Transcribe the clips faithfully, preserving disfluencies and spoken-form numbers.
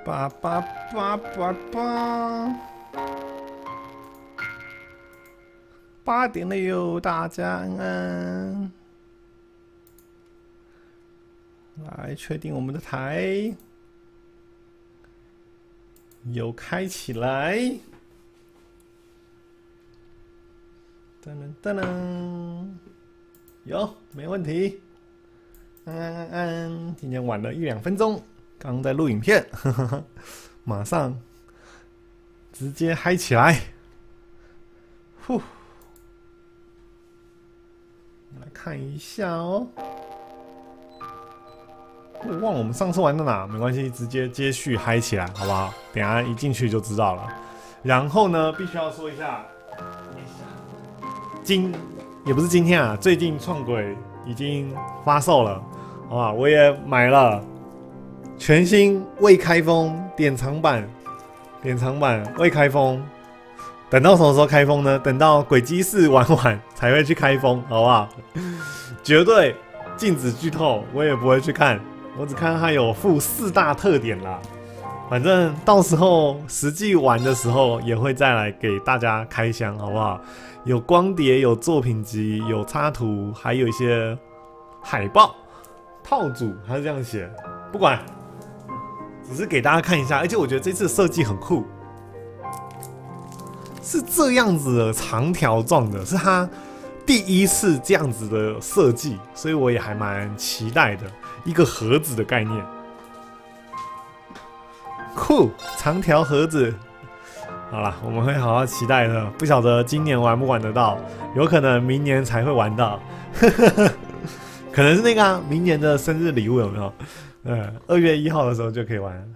叭叭叭叭叭，八点了哟，大家安安。来确定我们的台有开起来。噔噔噔噔，有没问题。安安安安，今天晚了一两分钟。 刚刚在录影片，呵呵呵，马上直接嗨起来！呼，来看一下哦。我忘了我们上次玩到哪，没关系，直接接续嗨起来，好不好？等一下一进去就知道了。然后呢，必须要说一下，今也不是今天啊，最近创轨已经发售了，好不好？我也买了。 全新未开封典藏版，典藏版未开封，等到什么时候开封呢？等到轨迹四玩完才会去开封，好不好？绝对禁止剧透，我也不会去看，我只看它有附四大特点啦。反正到时候实际玩的时候也会再来给大家开箱，好不好？有光碟，有作品集，有插图，还有一些海报套组，它是这样写，不管。 只是给大家看一下，而且我觉得这次设计很酷，是这样子的长条状的，是它第一次这样子的设计，所以我也还蛮期待的，一个盒子的概念，酷，长条盒子。好啦，我们会好好期待的，不晓得今年玩不玩得到，有可能明年才会玩到，可能是那个、啊、明年的生日礼物有没有？ 嗯，二月一号的时候就可以玩，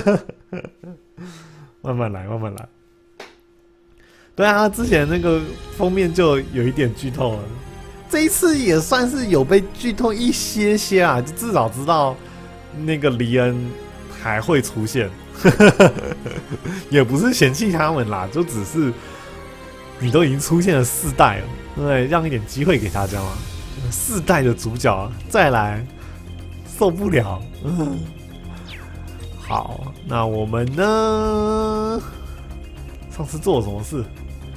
慢慢来，慢慢来。对啊，之前那个封面就有一点剧透了，这一次也算是有被剧透一些些啊，就至少知道那个黎恩还会出现，也不是嫌弃他们啦，就只是你都已经出现了四代了，对，让一点机会给大家嘛。四代的主角再来。 受不了，嗯，好，那我们呢？上次做了什么事？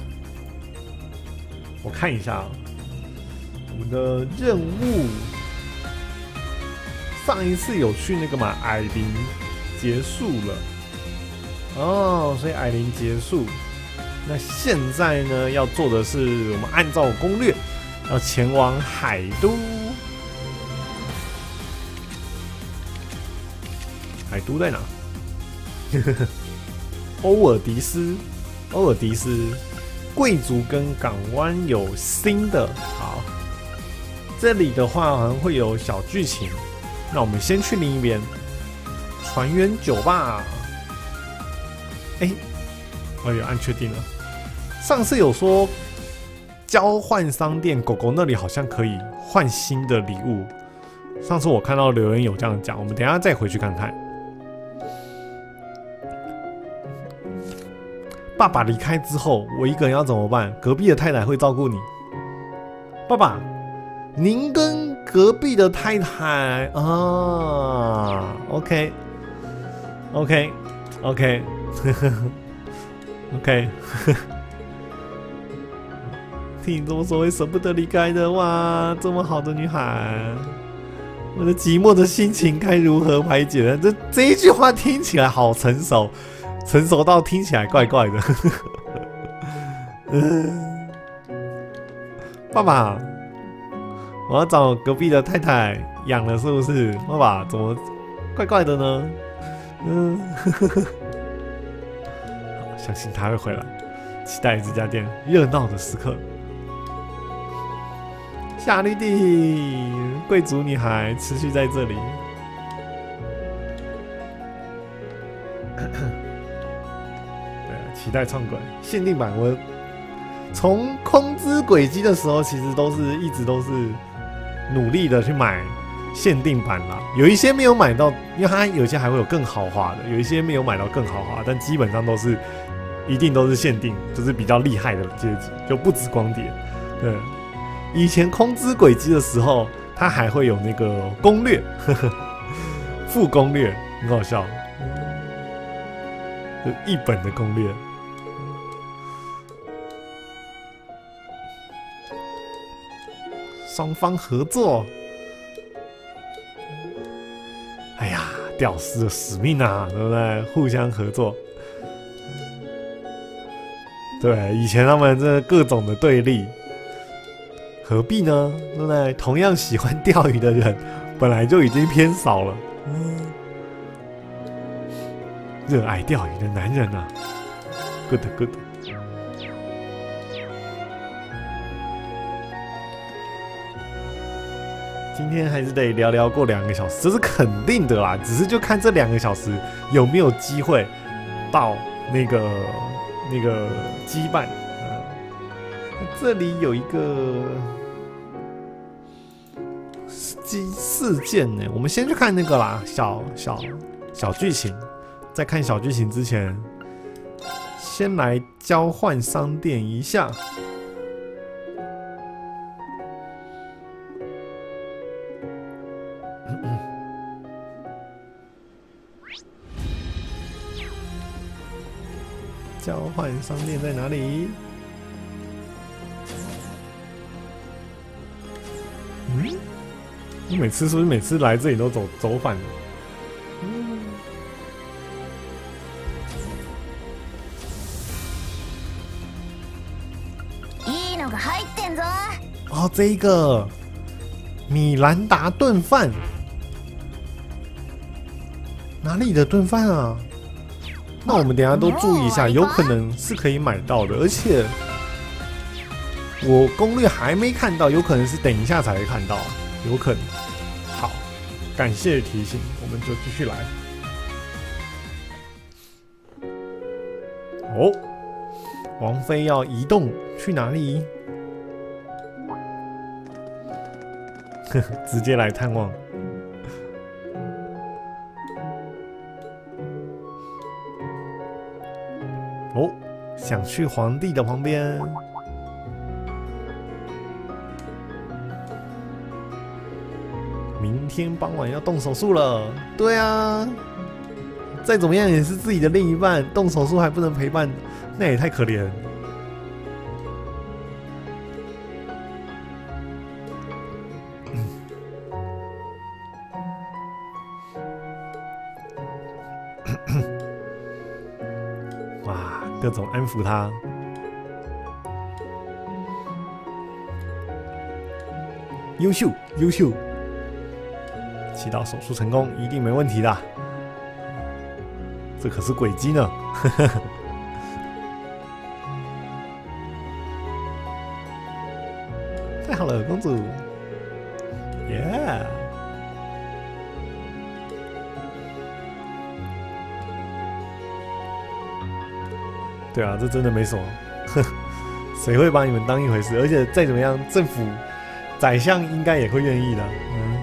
我看一下，我们的任务，上一次有去那个嘛，矮灵结束了，哦，所以矮灵结束。那现在呢，要做的是，我们按照攻略，要前往海都。 海都在哪？欧尔迪斯，欧尔迪斯，贵族跟港湾有新的。好，这里的话好像会有小剧情。那我们先去另一边，船员酒吧。哎、欸，我有按确定了。上次有说交换商店，狗狗那里好像可以换新的礼物。上次我看到留言有这样讲，我们等一下再回去看看。 爸爸离开之后，我一个人要怎么办？隔壁的太太会照顾你。爸爸，您跟隔壁的太太啊 ，OK，OK，OK，OK， 听你这么说，会舍不得离开的哇！这么好的女孩，我的寂寞的心情该如何排解呢？这这一句话听起来好成熟。 成熟到听起来怪怪的，嗯，爸爸，我要找隔壁的太太养了，是不是？爸爸怎么怪怪的呢？嗯，相信他会回来，期待这家店热闹的时刻。夏绿蒂，贵族女孩持续在这里。期待创轨限定版，我从空之轨迹的时候，其实都是一直都是努力的去买限定版啦。有一些没有买到，因为它有些还会有更豪华的，有一些没有买到更豪华，但基本上都是一定都是限定，就是比较厉害的阶级，就不止光碟。对，以前空之轨迹的时候，它还会有那个攻略，呵呵，副攻略，很好笑。 就一本的攻略。双方合作。哎呀，屌丝的使命啊，对不对？互相合作。对，以前他们这各种的对立，何必呢？对不对？同样喜欢钓鱼的人，本来就已经偏少了。嗯，热爱钓鱼的男人啊 ，good good。今天还是得聊聊过两个小时，这是肯定的啦。只是就看这两个小时有没有机会到那个那个羁绊。嗯，这里有一个机事件呢，我们先去看那个啦，小小小剧情。在看小剧情之前，先来交换商店一下。交换商店在哪里？嗯，我每次是不是每次来这里都走走反了？嗯， いいのが入ってんぞ。 哦，这一个米兰达炖饭，哪里的炖饭啊？那我们等一下都注意一下，有可能是可以买到的，而且我攻略还没看到，有可能是等一下才会看到，有可能。好，感谢提醒，我们就继续来。哦，王妃要移动去哪里？呵呵，直接来探望。哦，想去皇帝的旁边。明天傍晚要动手术了。对啊，再怎么样也是自己的另一半，动手术还不能陪伴，那也太可怜。哇，各种安抚他。优秀，优秀！祈祷手术成功，一定没问题的。这可是鬼机呢！太好了，公主！耶！对啊，这真的没什么，谁会把你们当一回事？而且再怎么样，政府、宰相应该也会愿意的。嗯，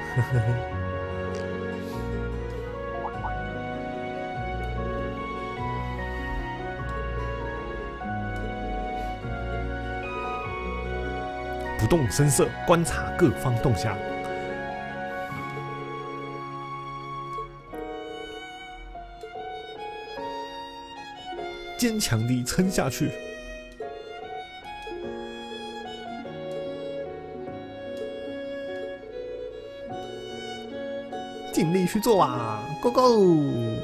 不动声色，观察各方动向。坚强地撑下去。尽力去做啊 ！Go Go！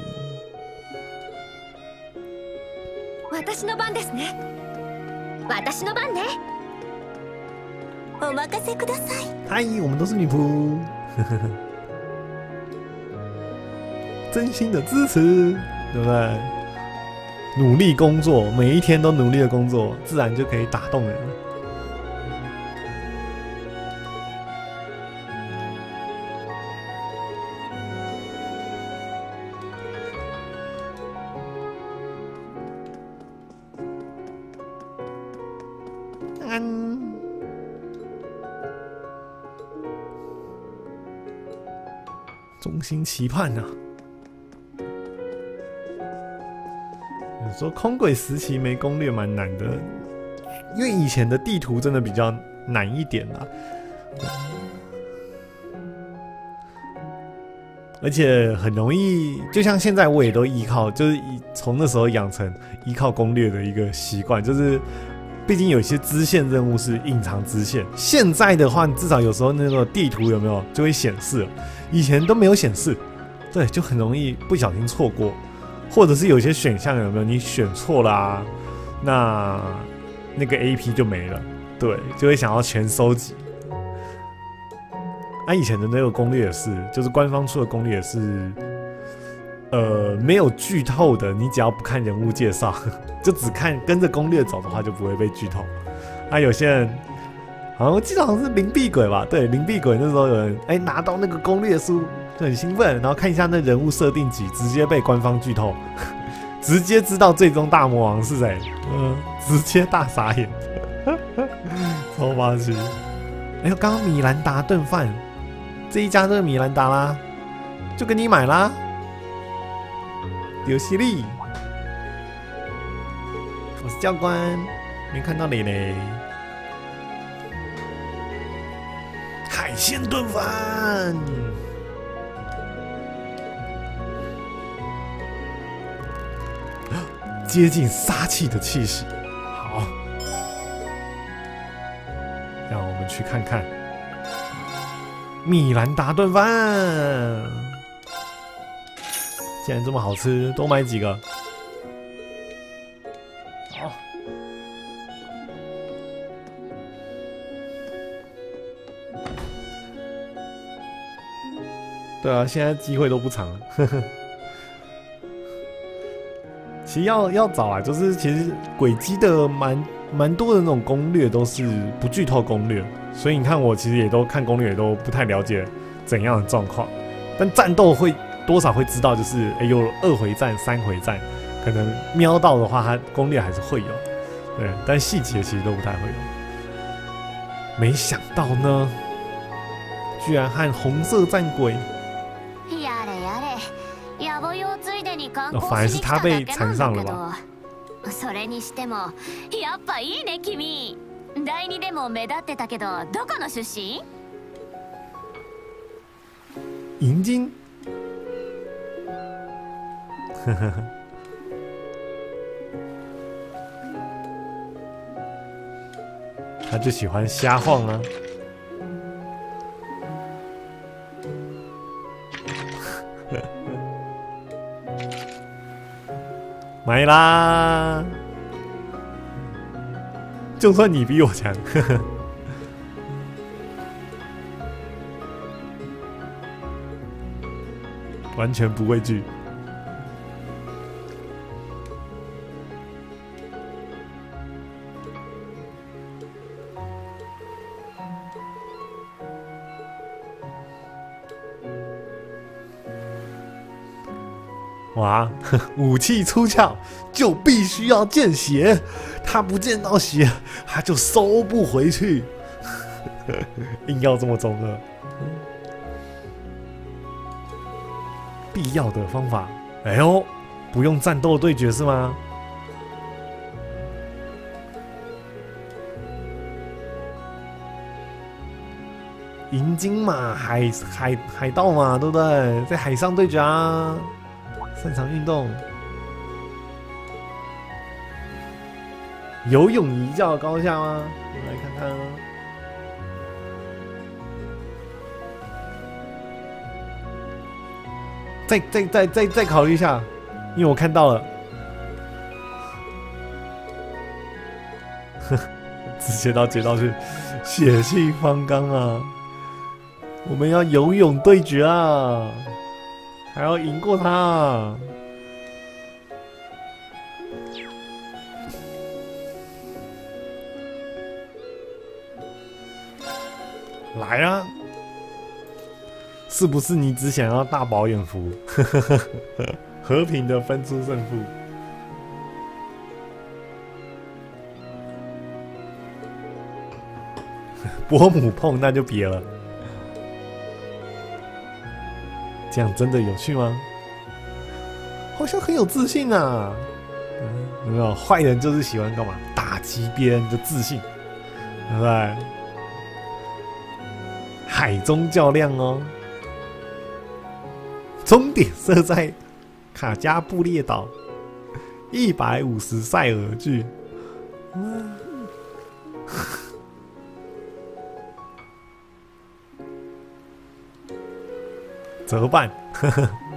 私の番ですね。私の番ね。お任せください。 嗨，我们都是女仆，真心的支持，对不对？努力工作，每一天都努力的工作，自然就可以打动人了。安，衷心期盼啊！有时候空轨时期没攻略蛮难的，因为以前的地图真的比较难一点啦。 而且很容易，就像现在我也都依靠，就是从那时候养成依靠攻略的一个习惯，就是毕竟有些支线任务是隐藏支线，现在的话，你至少有时候那个地图有没有就会显示了，以前都没有显示，对，就很容易不小心错过，或者是有些选项有没有你选错啦、啊，那那个 A P 就没了，对，就会想要全收集。啊，以前的那个攻略也是，就是官方出的攻略也是，呃，没有剧透的。你只要不看人物介绍，就只看跟着攻略走的话，就不会被剧透。啊，有些人，好像我记得好像是灵璧鬼吧？对，灵璧鬼那时候有人哎、欸、拿到那个攻略书就很兴奋，然后看一下那人物设定集，直接被官方剧透，直接知道最终大魔王是谁，嗯，直接大傻眼，超霸气。哎呦，刚刚米兰达炖饭。这一家就是米兰达啦，就跟你买啦。有犀利，我是教官，没看到你嘞。海鲜炖饭，接近杀气的气息。好，让我们去看看。米兰达炖饭，竟然这么好吃，多买几个。好，对啊，现在机会都不长了。呵呵，其实要要找啊，就是其实轨迹的蛮蛮多的那种攻略都是不剧透攻略。所以你看，我其实也都看攻略，也都不太了解怎样的状况。但战斗会多少会知道，就是哎、欸、有二回战、三回战，可能瞄到的话，它攻略还是会有。对，但细节其实都不太会有。没想到呢，居然和红色战鬼。哦，反而是他被缠上了吧？ それにしてもやっぱいいね君。第二でも目立ってたけど、どこの出身？ 银金。呵呵呵。他就喜欢瞎晃啊。买啦！就算你比我强，呵呵，完全不畏惧。哇，武器出鞘就必须要见血，他不见到血，他就收不回去。硬要这么中二，必要的方法。哎呦，不用战斗对决是吗？银鲸嘛，海海海盗嘛，对不对？在海上对决啊。擅长运动，游泳一较高下吗？我们来看看哦。再再再再再考虑一下，因为我看到了，直接到街道去，血气方刚啊！我们要游泳对决啊！还要赢过他、啊，来啊！是不是你只想要大饱眼福，和平的分出胜负？伯母碰那就别了。这样真的有趣吗？好像很有自信啊！嗯、有没有？坏人就是喜欢干嘛？打击别人的自信，对不对？海中较量哦。 终点设在卡加布列岛，一百五十赛尔距。嗯怎么办？